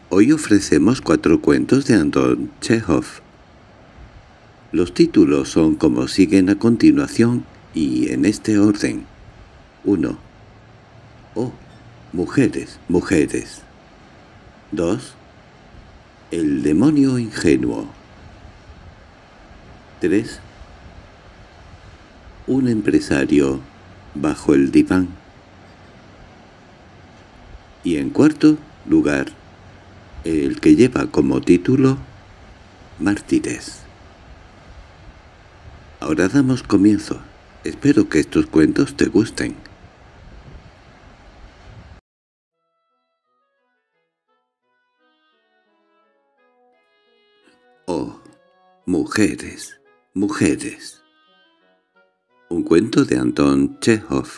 Hoy ofrecemos 4 cuentos de Anton Chekhov. Los títulos son como siguen a continuación y en este orden. 1. Oh, mujeres, mujeres. 2. El demonio ingenuo. 3. Un empresario bajo el diván. Y en cuarto lugar, el que lleva como título Mártires. Ahora damos comienzo. Espero que estos cuentos te gusten. Oh, mujeres, mujeres. Un cuento de Anton Chekhov.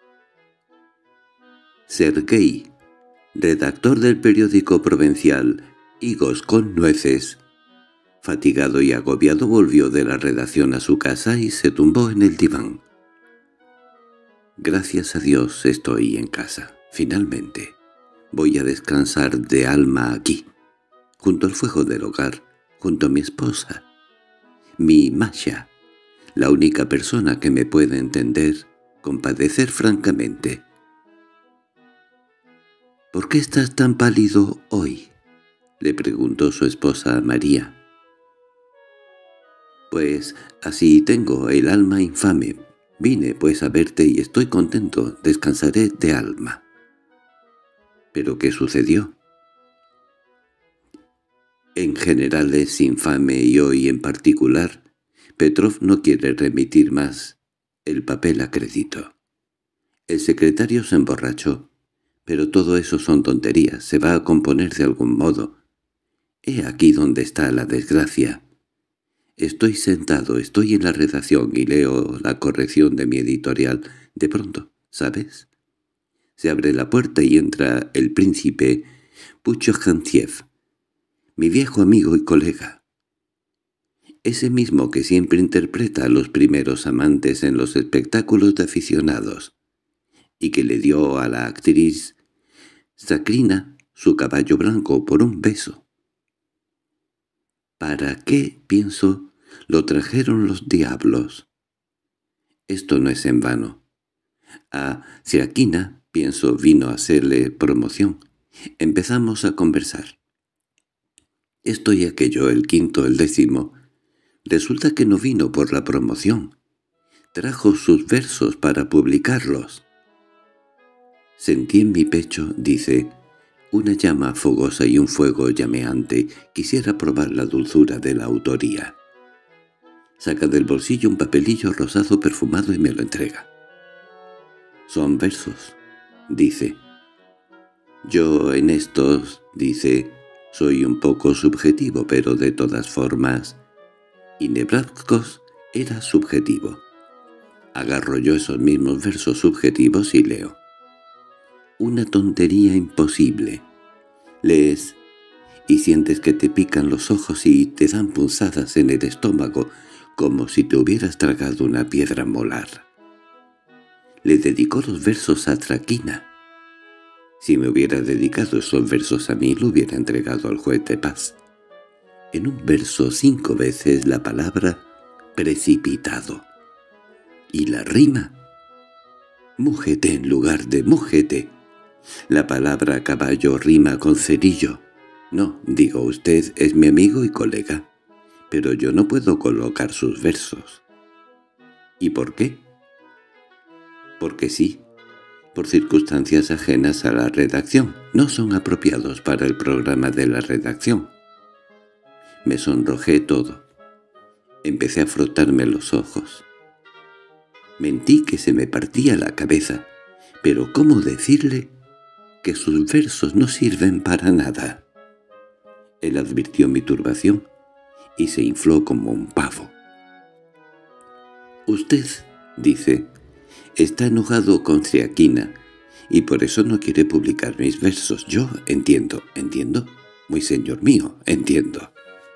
Sergei, redactor del periódico provincial Higos con nueces, fatigado y agobiado, volvió de la redacción a su casa y se tumbó en el diván. Gracias a Dios estoy en casa, finalmente. Voy a descansar de alma aquí, junto al fuego del hogar, junto a mi esposa, mi Masha, la única persona que me puede entender, compadecer francamente. —¿Por qué estás tan pálido hoy? —le preguntó su esposa María. —Pues así tengo el alma infame. Vine pues a verte y estoy contento, descansaré de alma. —¿Pero qué sucedió? En general es infame y hoy en particular. Petrov no quiere remitir más el papel a crédito. El secretario se emborrachó. Pero todo eso son tonterías, se va a componer de algún modo. He aquí donde está la desgracia. Estoy sentado, estoy en la redacción y leo la corrección de mi editorial. De pronto, ¿sabes? Se abre la puerta y entra el príncipe Puchojantiev, mi viejo amigo y colega. Ese mismo que siempre interpreta a los primeros amantes en los espectáculos de aficionados, y que le dio a la actriz Sakrina su caballo blanco por un beso. ¿Para qué, pienso, lo trajeron los diablos? Esto no es en vano. A Sakrina, pienso, vino a hacerle promoción. Empezamos a conversar. Esto y aquello, el quinto, el décimo. Resulta que no vino por la promoción. Trajo sus versos para publicarlos. Sentí en mi pecho, dice, una llama fogosa y un fuego llameante. Quisiera probar la dulzura de la autoría. Saca del bolsillo un papelillo rosado perfumado y me lo entrega. Son versos, dice. Yo en estos, dice, soy un poco subjetivo, pero de todas formas. Y Nebraskos era subjetivo. Agarro yo esos mismos versos subjetivos y leo. Una tontería imposible. Lees y sientes que te pican los ojos y te dan punzadas en el estómago como si te hubieras tragado una piedra molar. Le dedicó los versos a Traquina. Si me hubiera dedicado esos versos a mí, lo hubiera entregado al juez de paz. En un verso 5 veces la palabra precipitado. Y la rima, mújete en lugar de mújete. La palabra caballo rima con cerillo. No, digo, usted es mi amigo y colega, pero yo no puedo colocar sus versos. ¿Y por qué? Porque sí, por circunstancias ajenas a la redacción. No son apropiados para el programa de la redacción. Me sonrojé todo. Empecé a frotarme los ojos. Mentí que se me partía la cabeza, pero ¿cómo decirle que sus versos no sirven para nada? Él advirtió mi turbación y se infló como un pavo. «Usted», dice, «está enojado con Sakrina y por eso no quiere publicar mis versos. Yo entiendo, muy señor mío, entiendo».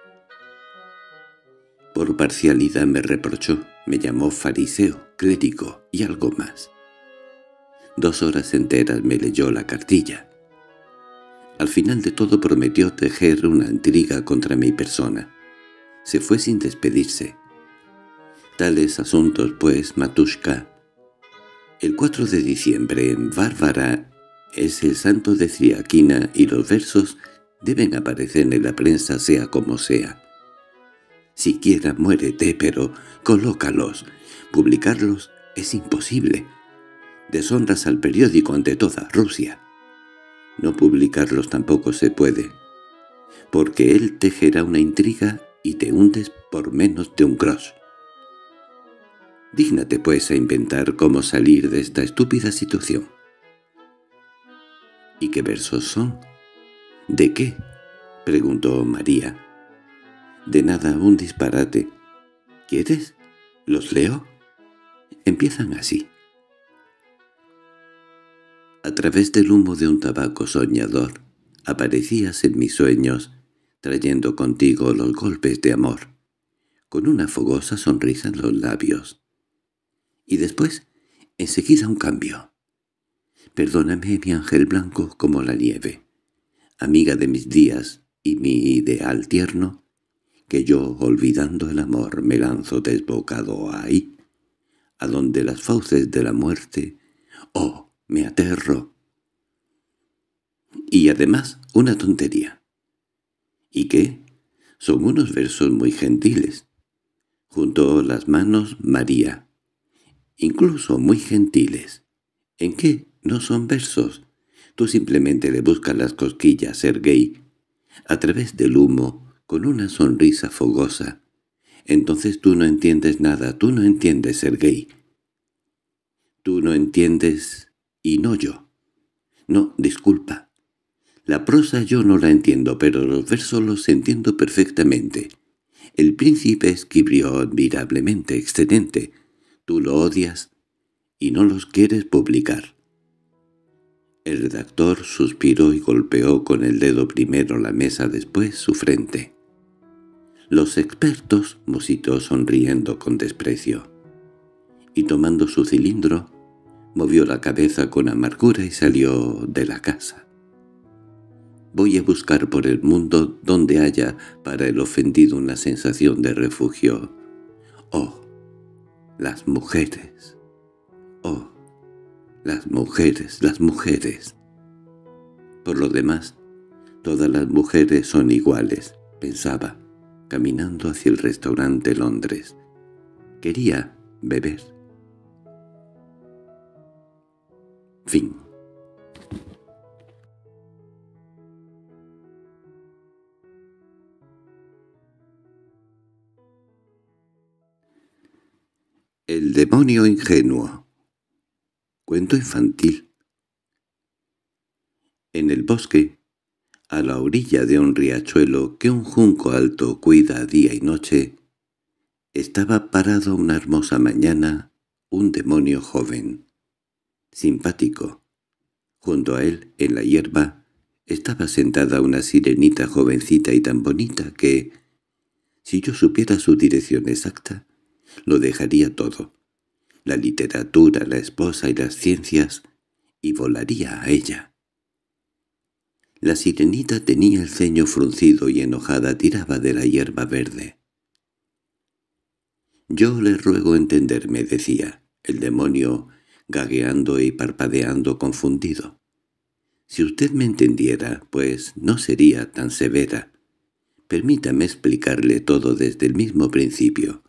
Por parcialidad me reprochó, me llamó fariseo, clérigo y algo más. 2 horas enteras me leyó la cartilla. Al final de todo prometió tejer una intriga contra mi persona. Se fue sin despedirse. Tales asuntos, pues, Matushka. El 4 de diciembre en Bárbara es el santo de Ciriaquina y los versos deben aparecer en la prensa sea como sea. Siquiera muérete, pero colócalos. Publicarlos es imposible. Deshonras al periódico ante toda Rusia. No publicarlos tampoco se puede, porque él tejerá una intriga y te hundes por menos de un grosch. Dígnate pues a inventar cómo salir de esta estúpida situación. —¿Y qué versos son? —¿De qué? —preguntó María. —De nada, un disparate. ¿Quieres? ¿Los leo? Empiezan así. A través del humo de un tabaco soñador, aparecías en mis sueños, trayendo contigo los golpes de amor, con una fogosa sonrisa en los labios. Y después, enseguida un cambio. Perdóname, mi ángel blanco como la nieve, amiga de mis días y mi ideal tierno, que yo, olvidando el amor, me lanzo desbocado ahí, a donde las fauces de la muerte, ¡oh, me aterro! Y además, una tontería. ¿Y qué? Son unos versos muy gentiles. Juntó las manos María. Incluso muy gentiles. ¿En qué? No son versos. Tú simplemente le buscas las cosquillas, Sergei, a través del humo, con una sonrisa fogosa. Entonces tú no entiendes nada, tú no entiendes, Sergei. Tú no entiendes, y no yo. No, disculpa. La prosa yo no la entiendo, pero los versos los entiendo perfectamente. El príncipe escribió admirablemente, excelente. Tú lo odias y no los quieres publicar. El redactor suspiró y golpeó con el dedo primero la mesa, después su frente. Los expertos, musitó sonriendo con desprecio. Y tomando su cilindro, movió la cabeza con amargura y salió de la casa. Voy a buscar por el mundo donde haya para el ofendido una sensación de refugio. ¡Oh, las mujeres! ¡Oh, las mujeres, las mujeres! Por lo demás, todas las mujeres son iguales, pensaba, caminando hacia el restaurante Londres. Quería beber. Fin. El demonio ingenuo. Cuento infantil. En el bosque, a la orilla de un riachuelo que un junco alto cuida día y noche, estaba parado una hermosa mañana un demonio joven, simpático. Junto a él, en la hierba, estaba sentada una sirenita jovencita y tan bonita que, si yo supiera su dirección exacta, lo dejaría todo, la literatura, la esposa y las ciencias, y volaría a ella. La sirenita tenía el ceño fruncido y enojada tiraba de la hierba verde. «Yo le ruego entenderme», decía el demonio, gagueando y parpadeando confundido. «Si usted me entendiera, pues no sería tan severa. Permítame explicarle todo desde el mismo principio.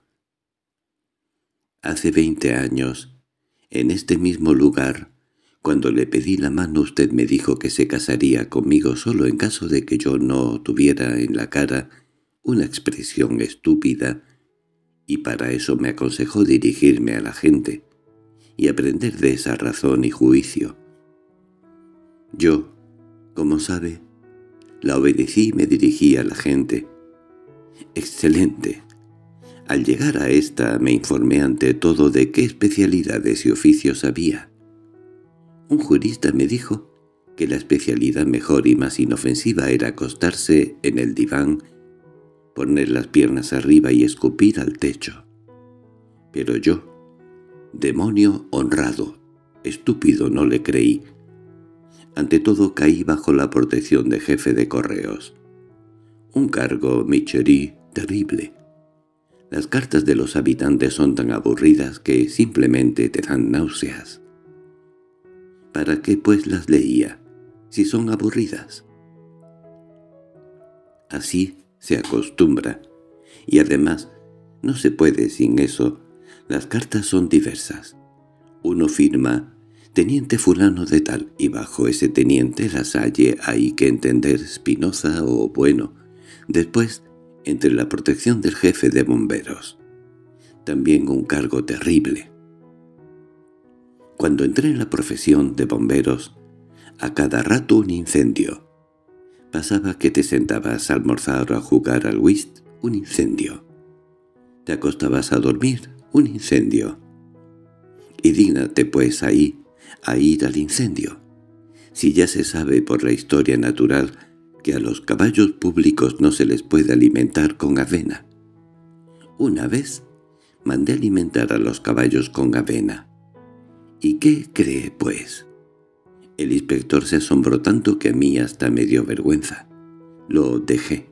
Hace 20 años, en este mismo lugar, cuando le pedí la mano usted me dijo que se casaría conmigo solo en caso de que yo no tuviera en la cara una expresión estúpida, y para eso me aconsejó dirigirme a la gente y aprender de esa razón y juicio. Yo, como sabe, la obedecí y me dirigí a la gente. Excelente. Al llegar a esta me informé ante todo de qué especialidades y oficios había. Un jurista me dijo que la especialidad mejor y más inofensiva era acostarse en el diván, poner las piernas arriba y escupir al techo. Pero yo, demonio honrado, estúpido, no le creí. Ante todo caí bajo la protección de jefe de correos. Un cargo, Michery, terrible. Las cartas de los habitantes son tan aburridas que simplemente te dan náuseas. ¿Para qué pues las leía, si son aburridas? Así se acostumbra, y además no se puede sin eso. Las cartas son diversas. Uno firma «Teniente fulano de tal», y bajo ese teniente las hay que entender Spinoza o bueno. Después, entre la protección del jefe de bomberos. También un cargo terrible. Cuando entré en la profesión de bomberos, a cada rato un incendio. Pasaba que te sentabas a almorzar o a jugar al whist, un incendio. Te acostabas a dormir, un incendio. Y dígnate pues ahí a ir al incendio. Si ya se sabe por la historia natural que a los caballos públicos no se les puede alimentar con avena. Una vez mandé alimentar a los caballos con avena. ¿Y qué cree, pues? El inspector se asombró tanto que a mí hasta me dio vergüenza. Lo dejé.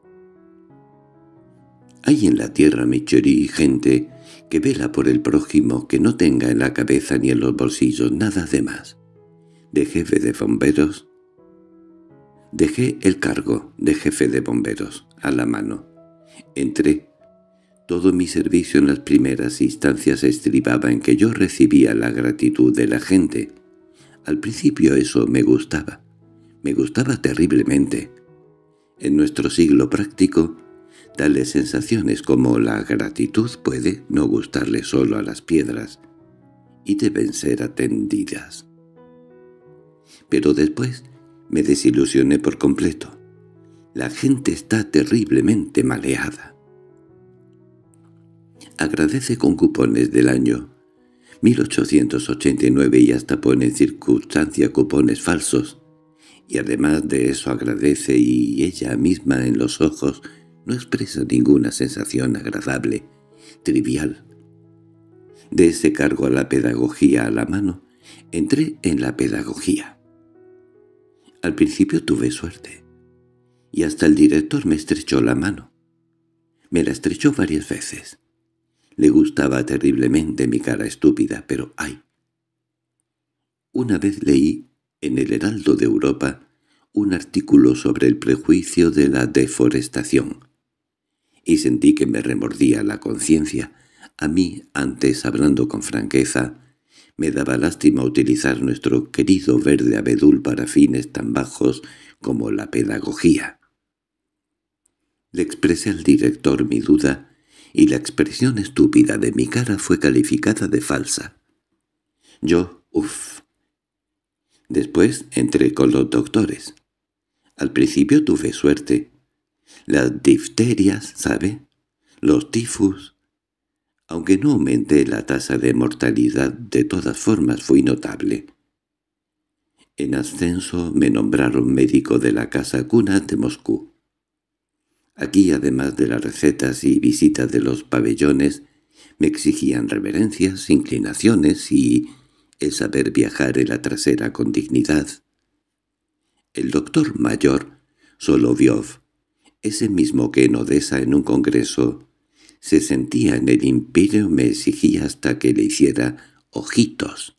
Hay en la tierra, Michery, gente que vela por el prójimo, que no tenga en la cabeza ni en los bolsillos nada de más. De jefe de bomberos, dejé el cargo de jefe de bomberos a la mano. Entré. Todo mi servicio en las primeras instancias estribaba en que yo recibía la gratitud de la gente. Al principio eso me gustaba terriblemente. En nuestro siglo práctico, tales sensaciones como la gratitud puede no gustarle solo a las piedras, y deben ser atendidas. Pero después me desilusioné por completo. La gente está terriblemente maleada. Agradece con cupones del año 1889 y hasta pone en circunstancia cupones falsos. Y además de eso agradece y ella misma en los ojos no expresa ninguna sensación agradable, trivial. De ese cargo a la pedagogía a la mano, entré en la pedagogía. Al principio tuve suerte, y hasta el director me estrechó la mano. Me la estrechó varias veces. Le gustaba terriblemente mi cara estúpida, pero ¡ay! Una vez leí en el Heraldo de Europa un artículo sobre el prejuicio de la deforestación, y sentí que me remordía la conciencia. A mí, antes, hablando con franqueza, me daba lástima utilizar nuestro querido verde abedul para fines tan bajos como la pedagogía. Le expresé al director mi duda, y la expresión estúpida de mi cara fue calificada de falsa. Yo, Después entré con los doctores. Al principio tuve suerte. Las difterias, ¿sabe? Los tifus. Aunque no aumenté la tasa de mortalidad, de todas formas fui notable. En ascenso me nombraron médico de la Casa Cuna de Moscú. Aquí, además de las recetas y visitas de los pabellones, me exigían reverencias, inclinaciones y el saber viajar en la trasera con dignidad. El doctor mayor, Soloviov, ese mismo que en Odessa en un congreso se sentía en el imperio, me exigía hasta que le hiciera ojitos.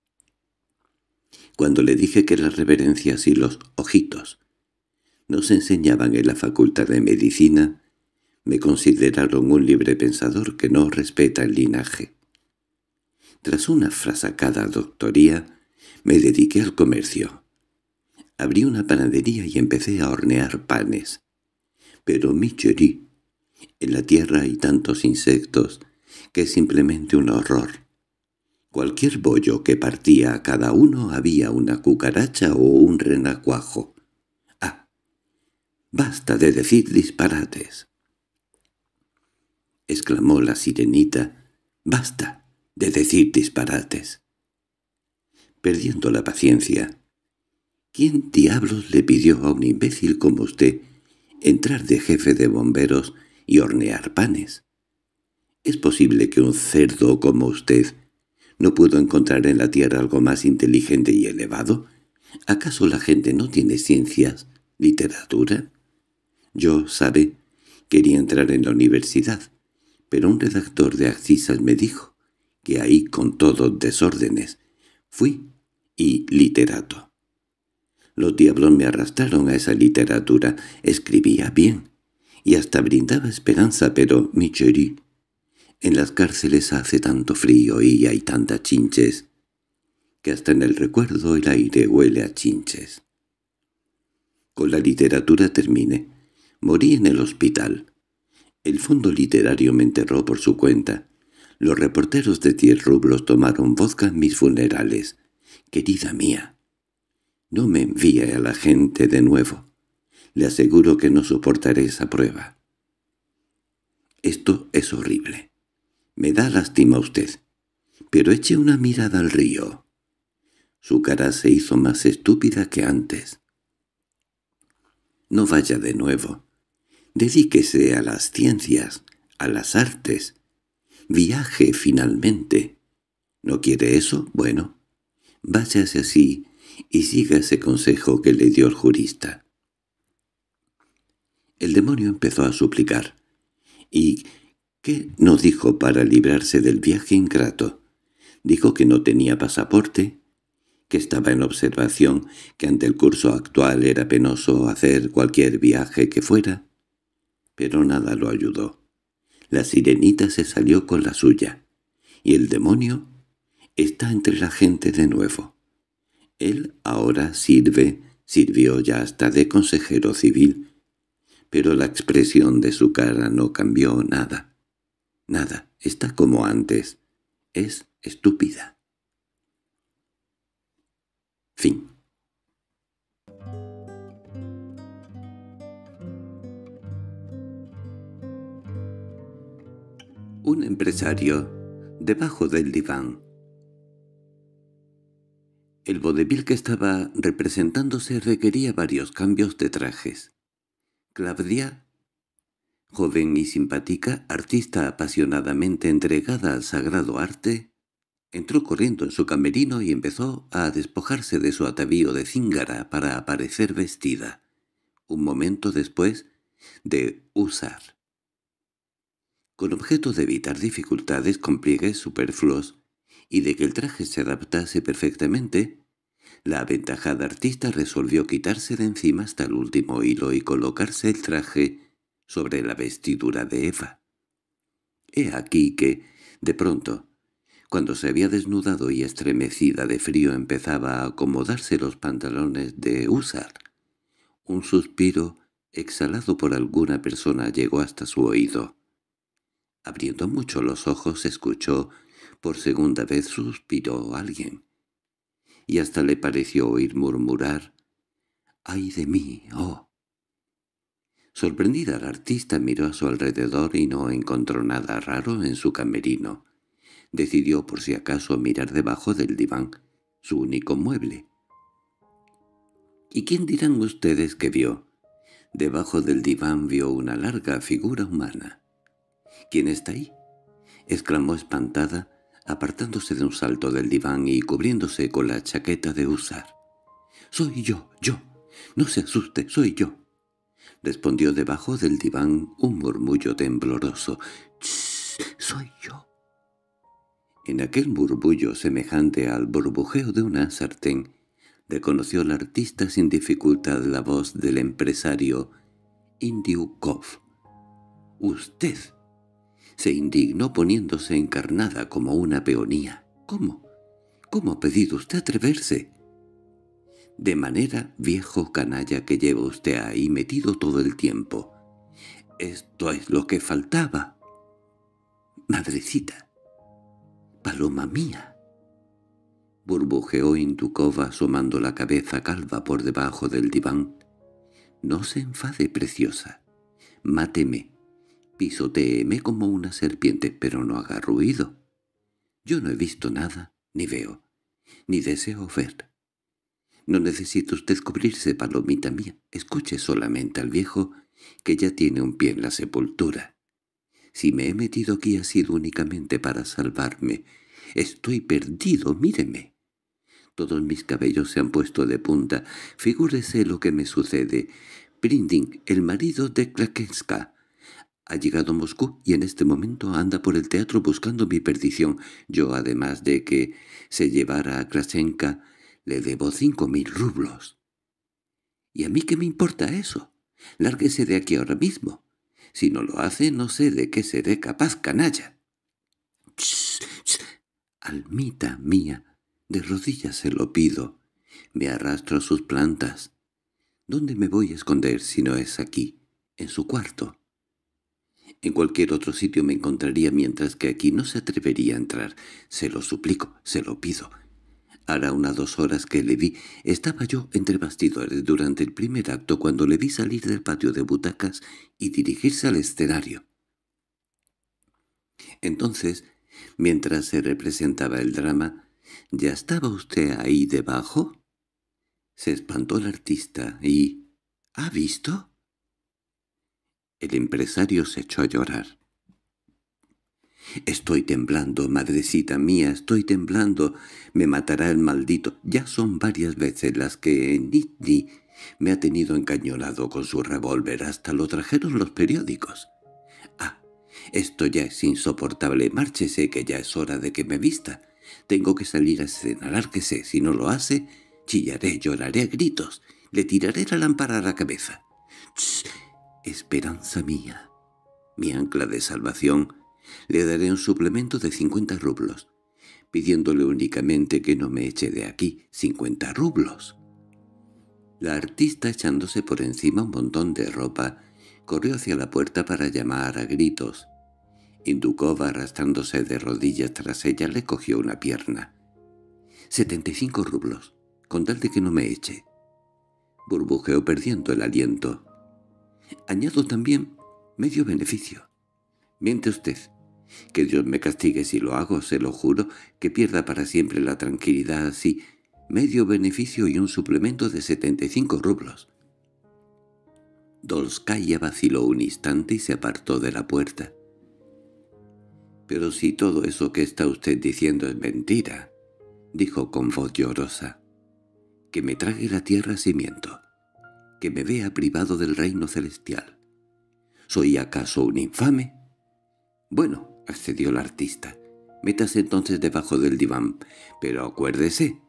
Cuando le dije que las reverencias y los ojitos no se enseñaban en la facultad de medicina, me consideraron un librepensador que no respeta el linaje. Tras una frasacada doctoría, me dediqué al comercio. Abrí una panadería y empecé a hornear panes. Pero Michery, en la tierra hay tantos insectos que es simplemente un horror. Cualquier bollo que partía a cada uno había una cucaracha o un renacuajo. ¡Ah! ¡Basta de decir disparates!, exclamó la sirenita. «¡Basta de decir disparates!». Perdiendo la paciencia, ¿quién diablos le pidió a un imbécil como usted entrar de jefe de bomberos y hornear panes? ¿Es posible que un cerdo como usted no pudo encontrar en la tierra algo más inteligente y elevado? ¿Acaso la gente no tiene ciencias, literatura? Yo, sabe, quería entrar en la universidad, pero un redactor de Acisas me dijo que ahí con todos desórdenes. Fui y literato. Los diablos me arrastraron a esa literatura. Escribía bien y hasta brindaba esperanza, pero, mi chéri, en las cárceles hace tanto frío y hay tantas chinches que hasta en el recuerdo el aire huele a chinches. Con la literatura terminé. Morí en el hospital. El fondo literario me enterró por su cuenta. Los reporteros de 10 rublos tomaron vodka en mis funerales. Querida mía, no me envíe a la gente de nuevo. Le aseguro que no soportaré esa prueba. Esto es horrible. Me da lástima usted. Pero eche una mirada al río. Su cara se hizo más estúpida que antes. No vaya de nuevo. Dedíquese a las ciencias, a las artes. Viaje finalmente. ¿No quiere eso? Bueno, váyase así y siga ese consejo que le dio el jurista. El demonio empezó a suplicar. ¿Y qué no dijo para librarse del viaje ingrato? Dijo que no tenía pasaporte, que estaba en observación, que ante el curso actual era penoso hacer cualquier viaje que fuera. Pero nada lo ayudó. La sirenita se salió con la suya, y el demonio está entre la gente de nuevo. Él ahora sirvió ya hasta de consejero civil, pero la expresión de su cara no cambió nada. Nada, está como antes. Es estúpida. Fin. Un empresario debajo del diván. El vodevil que estaba representándose requería varios cambios de trajes. Claudia, joven y simpática, artista apasionadamente entregada al sagrado arte, entró corriendo en su camerino y empezó a despojarse de su atavío de cíngara para aparecer vestida, un momento después de usar. Con objeto de evitar dificultades con pliegues superfluos y de que el traje se adaptase perfectamente, la aventajada artista resolvió quitarse de encima hasta el último hilo y colocarse el traje sobre la vestidura de Eva. He aquí que, de pronto, cuando se había desnudado y estremecida de frío empezaba a acomodarse los pantalones de húsar, un suspiro exhalado por alguna persona llegó hasta su oído. Abriendo mucho los ojos escuchó, por segunda vez suspiró alguien, y hasta le pareció oír murmurar «¡Ay de mí, oh!». Sorprendida la artista miró a su alrededor y no encontró nada raro en su camerino. Decidió por si acaso mirar debajo del diván, su único mueble. ¿Y quién dirán ustedes que vio? Debajo del diván vio una larga figura humana. —¿Quién está ahí? —exclamó espantada, apartándose de un salto del diván y cubriéndose con la chaqueta de húsar. —Soy yo. No se asuste, soy yo —respondió debajo del diván un murmullo tembloroso. —¡Shh! Soy yo. En aquel murmullo semejante al burbujeo de una sartén, reconoció la artista sin dificultad la voz del empresario Indiukov. —¡Usted! Se indignó poniéndose encarnada como una peonía. —¿Cómo? ¿Cómo ha pedido usted atreverse? —De manera, viejo canalla, que lleva usted ahí metido todo el tiempo. Esto es lo que faltaba. —Madrecita. —Paloma mía. Burbujeó Indukov asomando la cabeza calva por debajo del diván. —No se enfade, preciosa. Máteme. Pisotéeme como una serpiente, pero no haga ruido. Yo no he visto nada, ni veo, ni deseo ver. No necesita usted cubrirse, palomita mía. Escuche solamente al viejo, que ya tiene un pie en la sepultura. Si me he metido aquí ha sido únicamente para salvarme. Estoy perdido, míreme. Todos mis cabellos se han puesto de punta. Figúrese lo que me sucede. Prinding, el marido de Klakenska, ha llegado a Moscú y en este momento anda por el teatro buscando mi perdición. Yo, además de que se llevara a Klasenka, le debo 5.000 rublos. ¿Y a mí qué me importa eso? Lárguese de aquí ahora mismo. Si no lo hace, no sé de qué seré capaz, canalla. —¡Ch! ¡Ch! Almita mía, de rodillas se lo pido. Me arrastro a sus plantas. ¿Dónde me voy a esconder si no es aquí, en su cuarto? En cualquier otro sitio me encontraría, mientras que aquí no se atrevería a entrar. Se lo suplico, se lo pido. Hará unas 2 horas que le vi. Estaba yo entre bastidores durante el primer acto cuando le vi salir del patio de butacas y dirigirse al escenario. Entonces, mientras se representaba el drama, ¿ya estaba usted ahí debajo? Se espantó el artista y... ¿Ha visto? El empresario se echó a llorar. «Estoy temblando, madrecita mía, estoy temblando. Me matará el maldito. Ya son varias veces las que Nizhny me ha tenido encañonado con su revólver. Hasta lo trajeron los periódicos. Ah, esto ya es insoportable. Márchese, que ya es hora de que me vista. Tengo que salir a escena. Lárguese. Si no lo hace, chillaré, lloraré a gritos. Le tiraré la lámpara a la cabeza. ¡Shh! Esperanza mía, mi ancla de salvación. Le daré un suplemento de 50 rublos, pidiéndole únicamente que no me eche de aquí. 50 rublos. La artista, echándose por encima un montón de ropa, corrió hacia la puerta para llamar a gritos. Indukov, arrastrándose de rodillas tras ella, le cogió una pierna. 75 rublos, con tal de que no me eche. Burbujeó perdiendo el aliento. Añado también medio beneficio. Miente usted. Que Dios me castigue si lo hago, se lo juro, que pierda para siempre la tranquilidad así. Medio beneficio y un suplemento de 75 rublos. Dolskaya vaciló un instante y se apartó de la puerta. «Pero si todo eso que está usted diciendo es mentira», dijo con voz llorosa, «que me trague la tierra si miento, que me vea privado del reino celestial. ¿Soy acaso un infame?» «Bueno», accedió el artista, «métase entonces debajo del diván, pero acuérdese».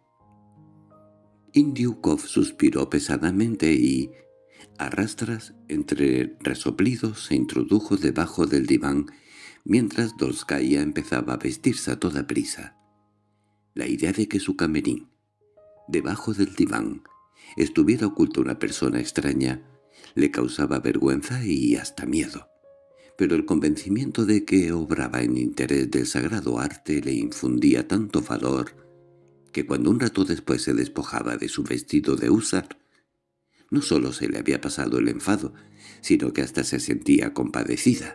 Indukov suspiró pesadamente y, a rastras, entre resoplidos, se introdujo debajo del diván, mientras Dolskaya empezaba a vestirse a toda prisa. La idea de que su camerín, debajo del diván, estuviera oculta una persona extraña, le causaba vergüenza y hasta miedo. Pero el convencimiento de que obraba en interés del sagrado arte le infundía tanto valor que cuando un rato después se despojaba de su vestido de húsar, no solo se le había pasado el enfado, sino que hasta se sentía compadecida.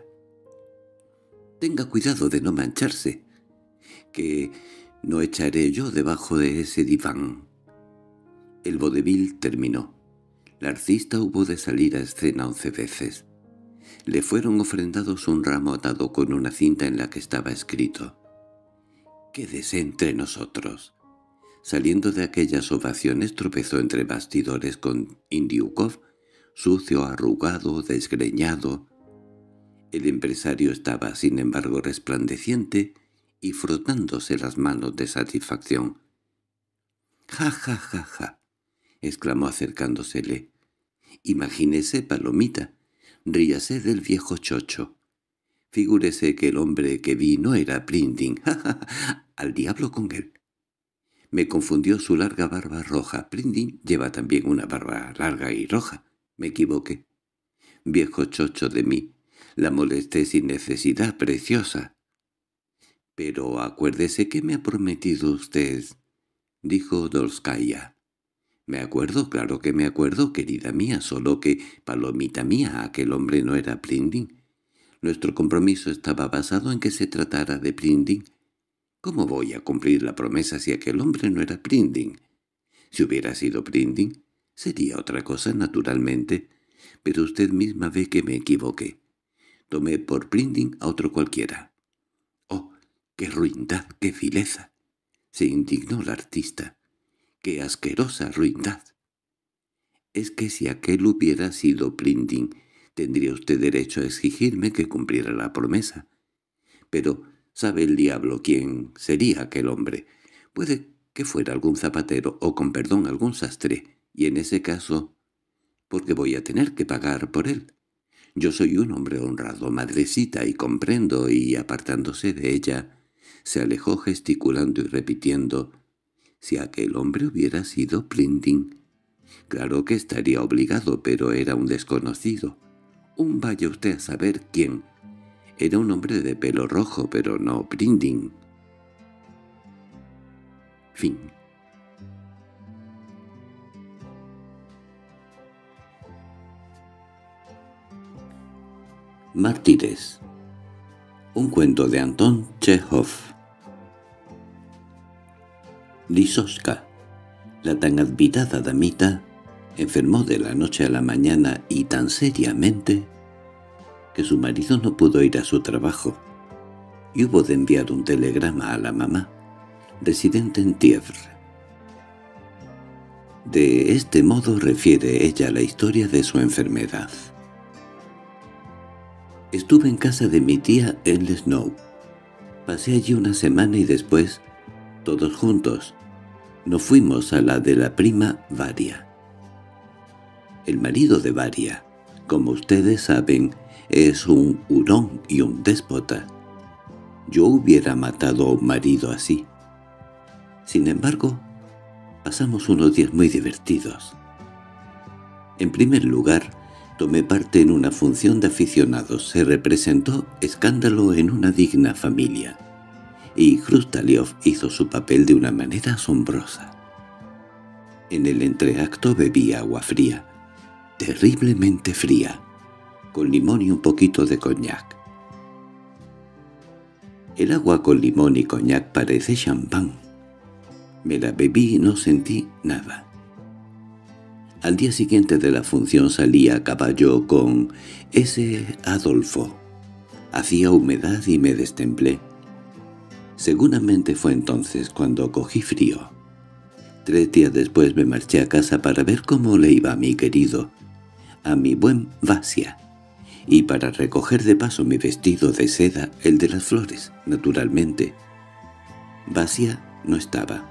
«Tenga cuidado de no mancharse, que no echaré yo debajo de ese diván». El vodevil terminó. La artista hubo de salir a escena 11 veces. Le fueron ofrendados un ramo atado con una cinta en la que estaba escrito: «Quédese entre nosotros». Saliendo de aquellas ovaciones tropezó entre bastidores con Indukov, sucio, arrugado, desgreñado. El empresario estaba, sin embargo, resplandeciente y frotándose las manos de satisfacción. «Ja, ja, ja, ja», exclamó acercándosele. «Imagínese, palomita, ríase del viejo chocho. Figúrese que el hombre que vi no era Prinding. ¡Ja, ja, ja! Al diablo con él. Me confundió su larga barba roja. Prinding lleva también una barba larga y roja. Me equivoqué. Viejo chocho de mí. La molesté sin necesidad, preciosa». «Pero acuérdese que me ha prometido usted», dijo Dolskaya. «Me acuerdo, claro que me acuerdo, querida mía, solo que, palomita mía, aquel hombre no era Prinding. Nuestro compromiso estaba basado en que se tratara de Prinding. ¿Cómo voy a cumplir la promesa si aquel hombre no era Prinding? Si hubiera sido Prinding, sería otra cosa, naturalmente, pero usted misma ve que me equivoqué. Tomé por Prinding a otro cualquiera». «¡Oh, qué ruindad, qué vileza!», se indignó la artista. ¡Qué asquerosa ruindad! Es que si aquel hubiera sido Plindin, tendría usted derecho a exigirme que cumpliera la promesa. Pero sabe el diablo quién sería aquel hombre. Puede que fuera algún zapatero o, con perdón, algún sastre, y en ese caso, ¿por qué voy a tener que pagar por él? Yo soy un hombre honrado, madrecita, y comprendo, y apartándose de ella, se alejó gesticulando y repitiendo, si aquel hombre hubiera sido Plindin. Claro que estaría obligado, pero era un desconocido. Vaya usted a saber quién. Era un hombre de pelo rojo, pero no Plindin. Fin. Mártires. Un cuento de Anton Chejov. Lisoska, la tan admirada damita, enfermó de la noche a la mañana y tan seriamente que su marido no pudo ir a su trabajo y hubo de enviar un telegrama a la mamá, residente en Tievre. De este modo refiere ella la historia de su enfermedad. Estuve en casa de mi tía en Le Snow. Pasé allí una semana y después, todos juntos, nos fuimos a la de la prima Varia. El marido de Varia, como ustedes saben, es un hurón y un déspota. Yo hubiera matado a un marido así. Sin embargo, pasamos unos días muy divertidos. En primer lugar, tomé parte en una función de aficionados. Se representó Escándalo en una digna familia, y Hrustaliov hizo su papel de una manera asombrosa. En el entreacto bebí agua fría, terriblemente fría, con limón y un poquito de coñac. El agua con limón y coñac parece champán. Me la bebí y no sentí nada. Al día siguiente de la función salí a caballo con ese Adolfo. Hacía humedad y me destemplé. Seguramente fue entonces cuando cogí frío. 3 días después me marché a casa para ver cómo le iba a mi querido, a mi buen Vasia, y para recoger de paso mi vestido de seda, el de las flores, naturalmente. Vasia no estaba.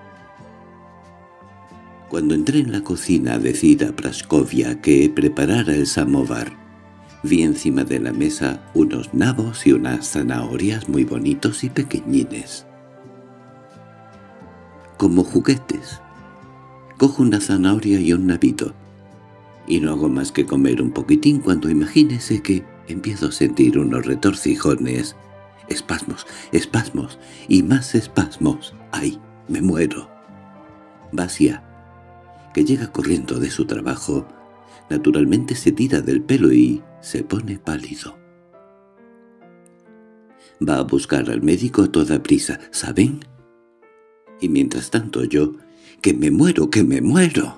Cuando entré en la cocina a decir a Praskovia que preparara el samovar, vi encima de la mesa unos nabos y unas zanahorias muy bonitos y pequeñines, como juguetes. Cojo una zanahoria y un nabito, y no hago más que comer un poquitín cuando imagínese que empiezo a sentir unos retorcijones, espasmos, espasmos y más espasmos. ¡Ay, me muero! Vasia, que llega corriendo de su trabajo, naturalmente se tira del pelo y se pone pálido. Va a buscar al médico a toda prisa, ¿saben? Y mientras tanto yo, ¡que me muero, que me muero!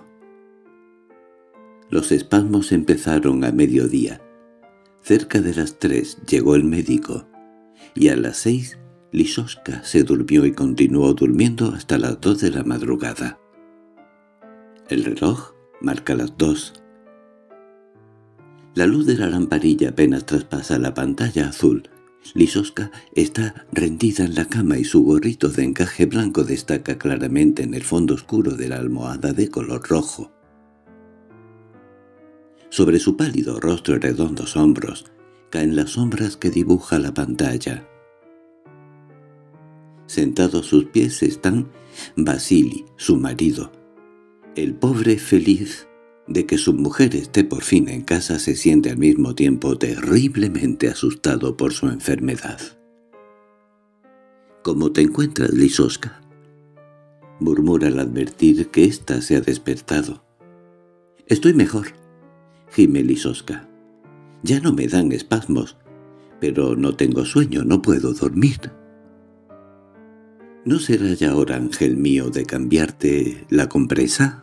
Los espasmos empezaron a mediodía. Cerca de las 3 llegó el médico, y a las 6 Lisoska se durmió y continuó durmiendo hasta las 2 de la madrugada. El reloj marca las 2. La luz de la lamparilla apenas traspasa la pantalla azul. Lisoska está rendida en la cama y su gorrito de encaje blanco destaca claramente en el fondo oscuro de la almohada de color rojo. Sobre su pálido rostro y redondos hombros caen las sombras que dibuja la pantalla. Sentado a sus pies están Vasili, su marido. El pobre, feliz de que su mujer esté por fin en casa, se siente al mismo tiempo terriblemente asustado por su enfermedad. —¿Cómo te encuentras, Lisoska? —murmura al advertir que ésta se ha despertado. —Estoy mejor —gime Lisoska—. Ya no me dan espasmos, pero no tengo sueño, no puedo dormir. —¿No será ya hora, ángel mío, de cambiarte la compresa?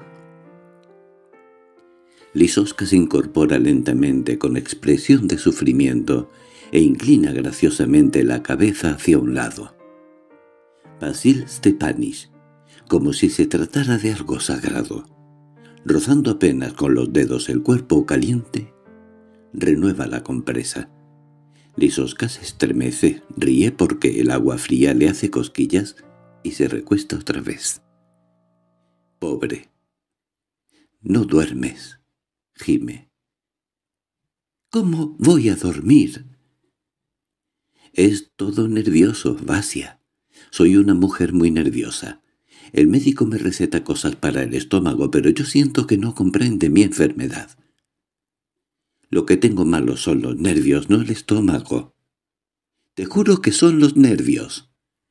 Lisoska se incorpora lentamente con expresión de sufrimiento e inclina graciosamente la cabeza hacia un lado. Vasil Stepanich, como si se tratara de algo sagrado. Rozando apenas con los dedos el cuerpo caliente, renueva la compresa. Lisoska se estremece, ríe porque el agua fría le hace cosquillas y se recuesta otra vez. «Pobre. No duermes», gime. «¿Cómo voy a dormir?» «Es todo nervioso, Vasia. Soy una mujer muy nerviosa. El médico me receta cosas para el estómago, pero yo siento que no comprende mi enfermedad. Lo que tengo malo son los nervios, no el estómago. Te juro que son los nervios.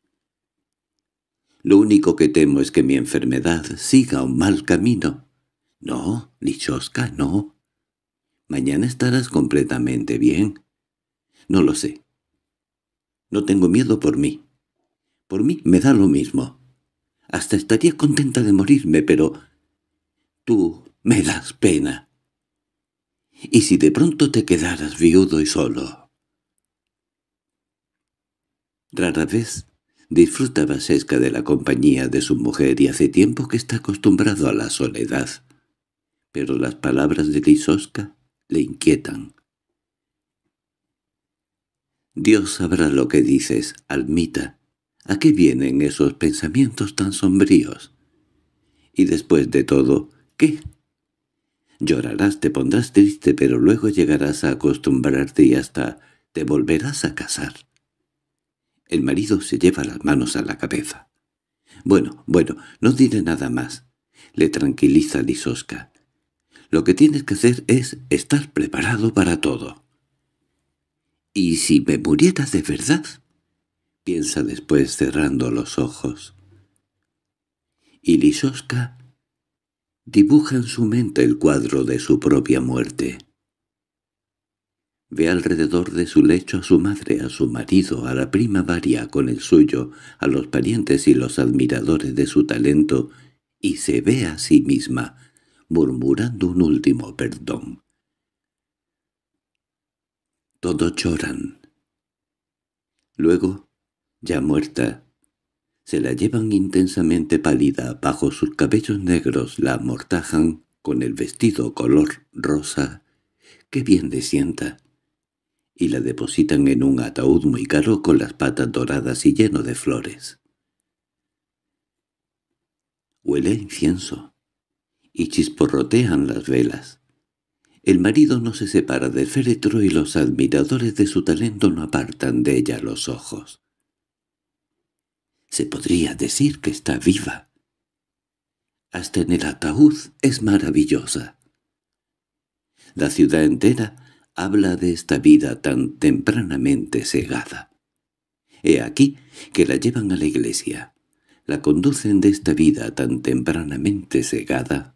Lo único que temo es que mi enfermedad siga un mal camino. No, Lisoska, no. Mañana estarás completamente bien. No lo sé. No tengo miedo por mí. Por mí me da lo mismo. Hasta estaría contenta de morirme, pero tú me das pena. ¿Y si de pronto te quedaras viudo y solo? Rara vez disfruta Vaseska de la compañía de su mujer y hace tiempo que está acostumbrado a la soledad. Pero las palabras de Lisoska le inquietan. Dios sabrá lo que dices, Almita. ¿A qué vienen esos pensamientos tan sombríos? Y después de todo, ¿qué? Llorarás, te pondrás triste, pero luego llegarás a acostumbrarte y hasta te volverás a casar. El marido se lleva las manos a la cabeza. Bueno, no diré nada más. Le tranquiliza Lisoska. Lo que tienes que hacer es estar preparado para todo. ¿Y si me muriera de verdad? Piensa después cerrando los ojos. Y Lisoska dibuja en su mente el cuadro de su propia muerte. Ve alrededor de su lecho a su madre, a su marido, a la prima Varia con el suyo, a los parientes y los admiradores de su talento, y se ve a sí misma, murmurando un último perdón. Todos lloran. Luego, ya muerta, se la llevan intensamente pálida, bajo sus cabellos negros la amortajan con el vestido color rosa, que bien le sienta, y la depositan en un ataúd muy caro con las patas doradas y lleno de flores. Huele a incienso, y chisporrotean las velas. El marido no se separa del féretro y los admiradores de su talento no apartan de ella los ojos. Se podría decir que está viva. Hasta en el ataúd es maravillosa. La ciudad entera habla de esta vida tan tempranamente cegada. He aquí que la llevan a la iglesia. La conducen de esta vida tan tempranamente cegada.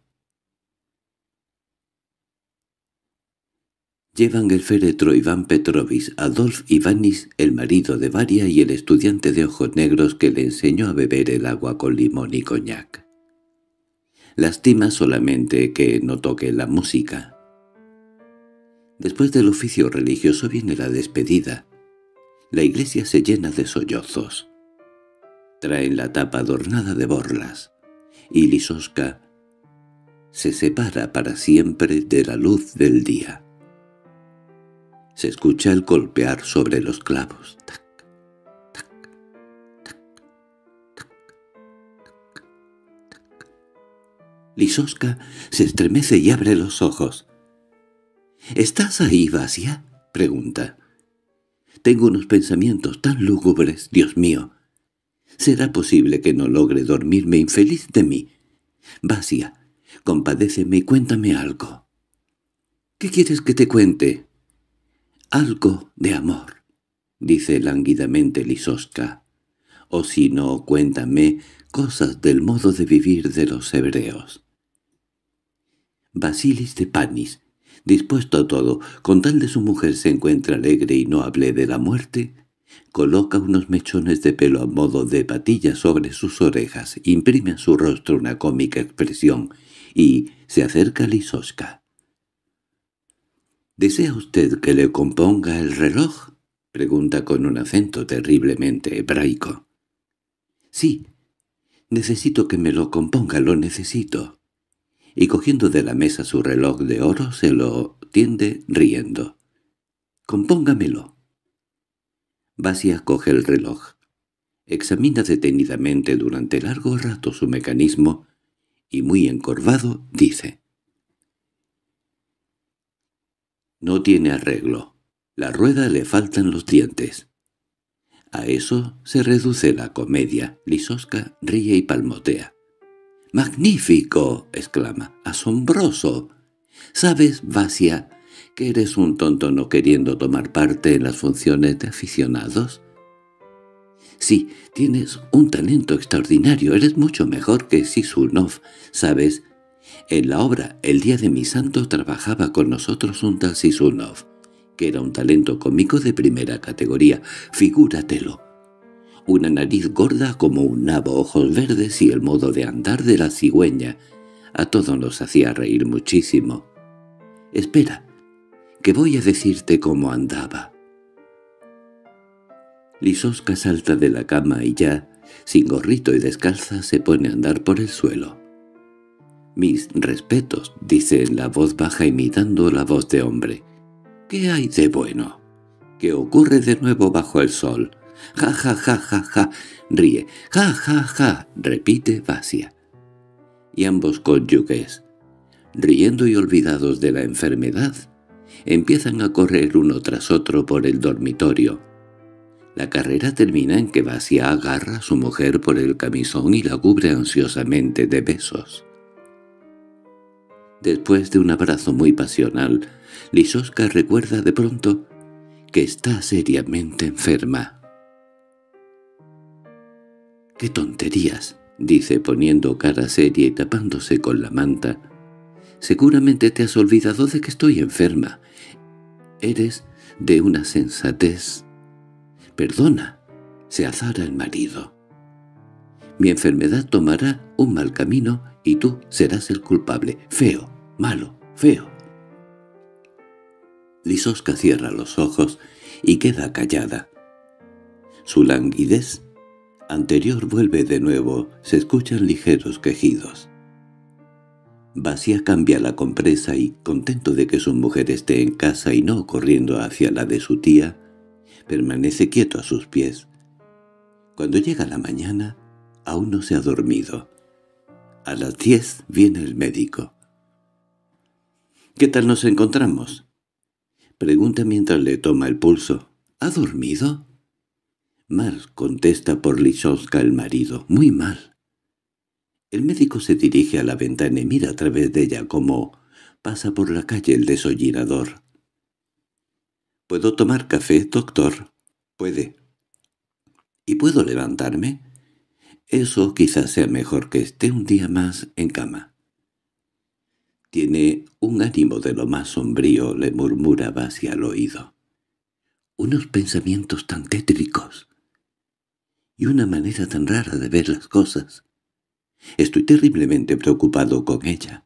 Llevan el féretro Iván Petrovich, Adolf Ivanis, el marido de Varia y el estudiante de ojos negros que le enseñó a beber el agua con limón y coñac. Lástima solamente que no toque la música. Después del oficio religioso viene la despedida. La iglesia se llena de sollozos. Traen la tapa adornada de borlas, y Lisoska se separa para siempre de la luz del día. Se escucha el golpear sobre los clavos. Tac, tac, tac, tac, tac, tac. Lisoska se estremece y abre los ojos. —¿Estás ahí, Vasia? —pregunta. —Tengo unos pensamientos tan lúgubres, Dios mío. ¿Será posible que no logre dormirme infeliz de mí? Vasia, compadéceme y cuéntame algo. —¿Qué quieres que te cuente? —Algo de amor —dice lánguidamente Lisoska—, o si no, cuéntame cosas del modo de vivir de los hebreos. Basilis de Panis, dispuesto a todo, con tal de su mujer se encuentra alegre y no hable de la muerte, coloca unos mechones de pelo a modo de patillas sobre sus orejas, imprime a su rostro una cómica expresión y se acerca a Lisoska. —¿Desea usted que le componga el reloj? —pregunta con un acento terriblemente hebraico. —Sí, «Necesito que me lo componga, lo necesito». Y cogiendo de la mesa su reloj de oro se lo tiende riendo. «Compóngamelo». Vasia coge el reloj. Examina detenidamente durante largo rato su mecanismo y muy encorvado dice: «No tiene arreglo. La rueda le faltan los dientes». A eso se reduce la comedia. Lisovska ríe y palmotea. «¡Magnífico!», exclama. «¡Asombroso! ¿Sabes, Vasia, que eres un tonto no queriendo tomar parte en las funciones de aficionados? Sí, tienes un talento extraordinario, eres mucho mejor que Sisunov, ¿sabes? En la obra El día de mi santo trabajaba con nosotros un tal Sisunov, que era un talento cómico de primera categoría, figúratelo. Una nariz gorda como un nabo, ojos verdes y el modo de andar de la cigüeña. A todos nos hacía reír muchísimo. Espera, que voy a decirte cómo andaba. Lisovska salta de la cama y ya, sin gorrito y descalza, se pone a andar por el suelo. «Mis respetos», dice en la voz baja imitando la voz de hombre. «¿Qué hay de bueno? ¿Qué ocurre de nuevo bajo el sol? Ja, ja, ja, ja, ja», ríe. «Ja, ja, ja», repite Vasia. Y ambos cónyuges, riendo y olvidados de la enfermedad, empiezan a correr uno tras otro por el dormitorio. La carrera termina en que Vasia agarra a su mujer por el camisón y la cubre ansiosamente de besos. Después de un abrazo muy pasional, Lisovska recuerda de pronto que está seriamente enferma. «¡Qué tonterías!», dice poniendo cara seria y tapándose con la manta. «Seguramente te has olvidado de que estoy enferma. Eres de una sensatez. Perdona», se azara el marido. «Mi enfermedad tomará un mal camino y tú serás el culpable. Feo, malo, feo». Lisovska cierra los ojos y queda callada. Su languidez anterior vuelve de nuevo, se escuchan ligeros quejidos. Vasia cambia la compresa y, contento de que su mujer esté en casa y no corriendo hacia la de su tía, permanece quieto a sus pies. Cuando llega la mañana, aún no se ha dormido. A las 10 viene el médico. «¿Qué tal nos encontramos?», pregunta mientras le toma el pulso. «¿Ha dormido?». «Mal», contesta por Lisovska el marido, «muy mal». El médico se dirige a la ventana y mira a través de ella como pasa por la calle el desollinador. «¿Puedo tomar café, doctor?». «Puede». «¿Y puedo levantarme?». «Eso quizás sea mejor, que esté un día más en cama». «Tiene un ánimo de lo más sombrío», le murmura Vasia al oído. «Unos pensamientos tan tétricos. Y una manera tan rara de ver las cosas. Estoy terriblemente preocupado con ella».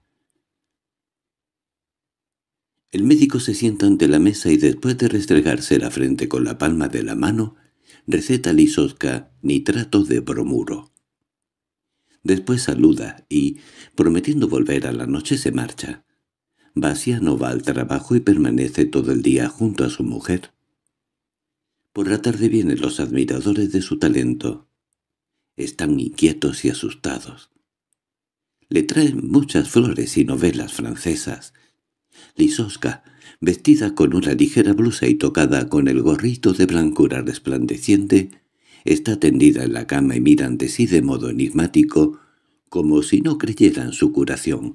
El médico se sienta ante la mesa y después de restregarse la frente con la palma de la mano, receta a Lisovska nitrato de bromuro. Después saluda y, prometiendo volver a la noche, se marcha. Vasia no va al trabajo y permanece todo el día junto a su mujer. Por la tarde vienen los admiradores de su talento. Están inquietos y asustados. Le traen muchas flores y novelas francesas. Lisovska, vestida con una ligera blusa y tocada con el gorrito de blancura resplandeciente, está tendida en la cama y mira ante sí de modo enigmático, como si no creyera en su curación.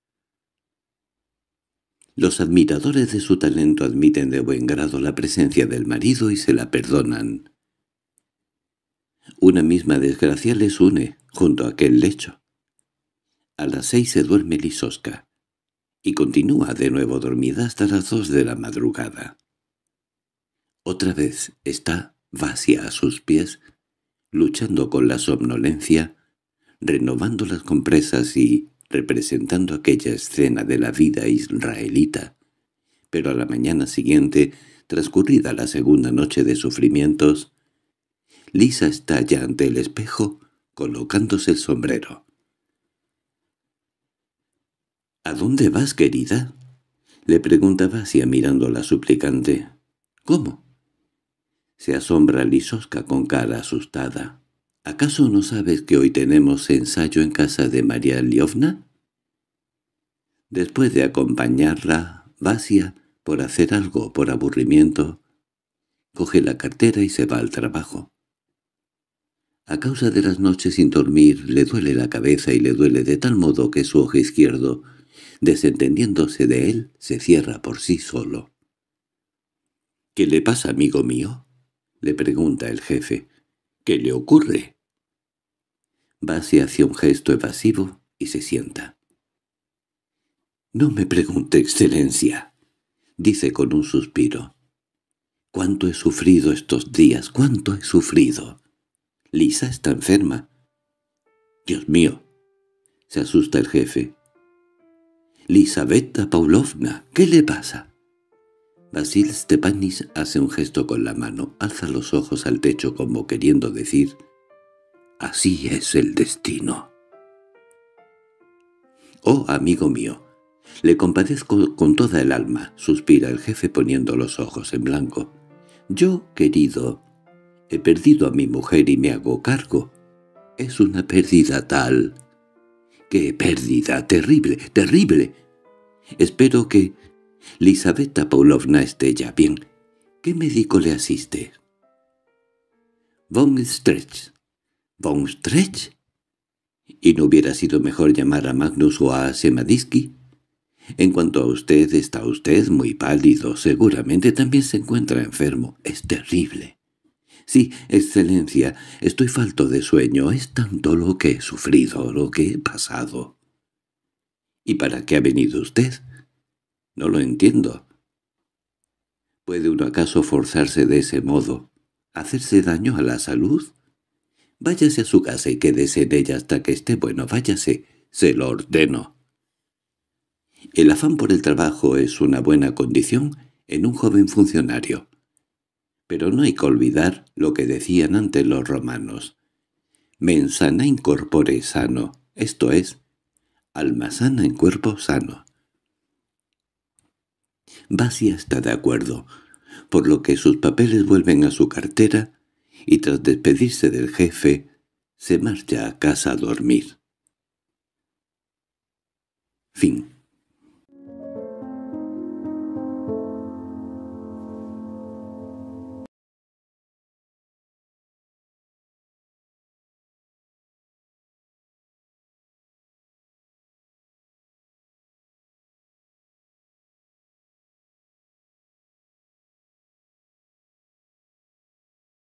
Los admiradores de su talento admiten de buen grado la presencia del marido y se la perdonan. Una misma desgracia les une junto a aquel lecho. A las 6 se duerme Lisovska y continúa de nuevo dormida hasta las 2 de la madrugada. Otra vez está Vasia a sus pies, luchando con la somnolencia, renovando las compresas y representando aquella escena de la vida israelita. Pero a la mañana siguiente, transcurrida la segunda noche de sufrimientos, Lisa está ya ante el espejo colocándose el sombrero. —¿A dónde vas, querida? —le pregunta Basia mirándola suplicante. —¿Cómo? Se asombra Lisowska con cara asustada. —¿Acaso no sabes que hoy tenemos ensayo en casa de María Liovna? Después de acompañarla, Basia, por hacer algo por aburrimiento, coge la cartera y se va al trabajo. A causa de las noches sin dormir, le duele la cabeza y le duele de tal modo que su ojo izquierdo, desentendiéndose de él, se cierra por sí solo. —¿Qué le pasa, amigo mío? —le pregunta el jefe. —¿Qué le ocurre? Basia hace un gesto evasivo y se sienta. —No me pregunte, excelencia —dice con un suspiro—. —Cuánto he sufrido estos días, cuánto he sufrido. Lisa está enferma. —Dios mío —se asusta el jefe—. —Lisaveta Pavlovna, ¿qué le pasa? Vasil Stepanich hace un gesto con la mano, alza los ojos al techo como queriendo decir: «Así es el destino». —Oh, amigo mío, le compadezco con toda el alma —suspira el jefe poniendo los ojos en blanco—. Yo, querido, he perdido a mi mujer y me hago cargo. Es una pérdida tal... ¡Qué pérdida! ¡Terrible, terrible! Espero que Lisaveta Pavlovna esté ya bien. ¿Qué médico le asiste? Von Stretch. ¿Von Stretch? ¿Y no hubiera sido mejor llamar a Magnus o a Semadiski? En cuanto a usted, está usted muy pálido. Seguramente también se encuentra enfermo. Es terrible. Sí, excelencia, estoy falto de sueño. Es tanto lo que he sufrido, lo que he pasado. ¿Y para qué ha venido usted? No lo entiendo. ¿Puede uno acaso forzarse de ese modo? ¿Hacerse daño a la salud? Váyase a su casa y quédese en ella hasta que esté bueno. Váyase, se lo ordeno. El afán por el trabajo es una buena condición en un joven funcionario. Pero no hay que olvidar lo que decían antes los romanos. Mens sana in corpore sano, esto es, alma sana en cuerpo sano. Basia está de acuerdo, por lo que sus papeles vuelven a su cartera y tras despedirse del jefe, se marcha a casa a dormir. Fin.